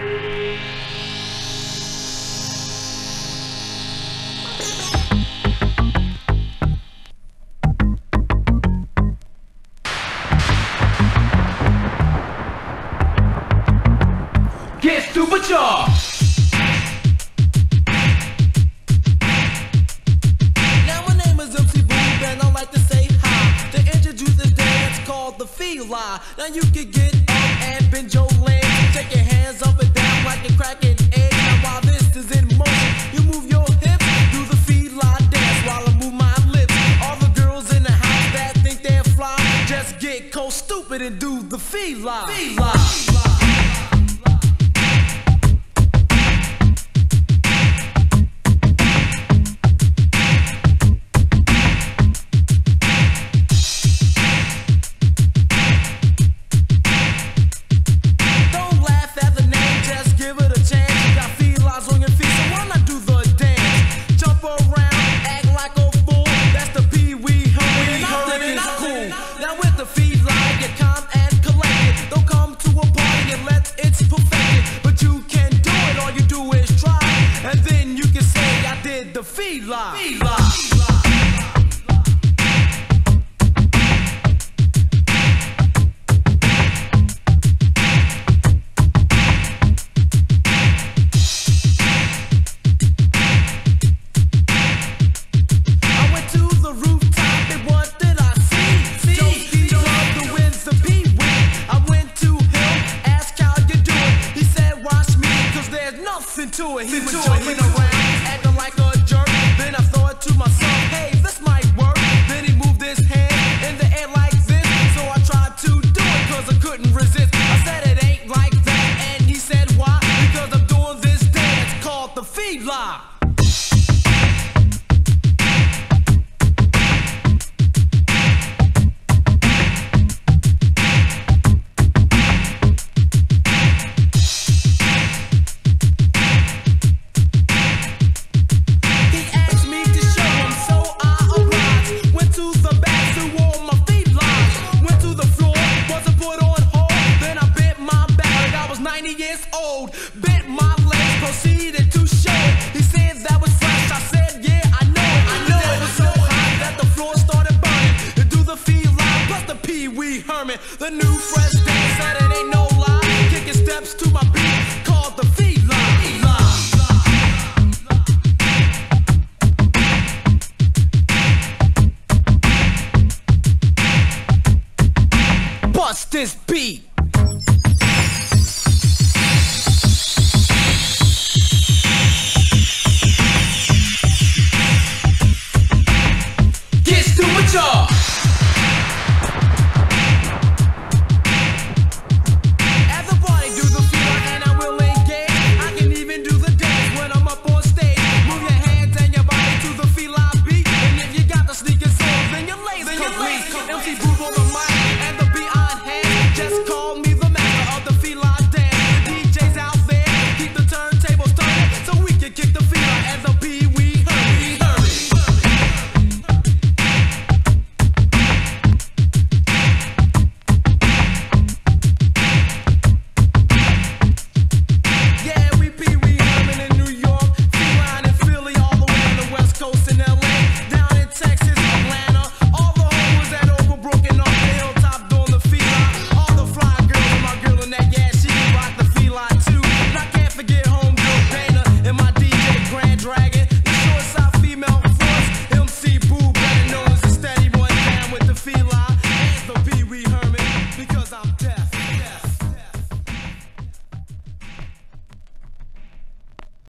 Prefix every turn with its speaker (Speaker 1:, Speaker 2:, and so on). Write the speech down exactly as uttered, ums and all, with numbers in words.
Speaker 1: Get supercharged!
Speaker 2: Now my name is M C Boo and I like to say hi. To introduce this dance called the Feli. Now you can get up and bend your legs, take your hands up and down like a cracking egg. Now while this is in motion, you move your hips, do the Feli dance while I move my lips. All the girls in the house that think they're fly, just get cold stupid and do the Feli. Feli. The Feli. To it, he was jumping around.